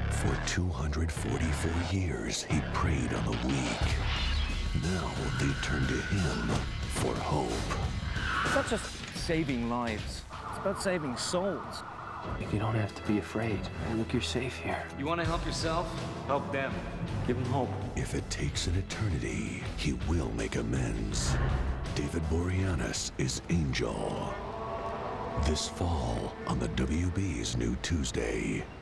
For 244 years, he preyed on the weak. Now they turn to him for hope. It's not just saving lives. It's about saving souls. You don't have to be afraid. Hey, look, you're safe here. You want to help yourself? Help them. Give them hope. If it takes an eternity, he will make amends. David Boreanaz is Angel. This fall on the WB's New Tuesday.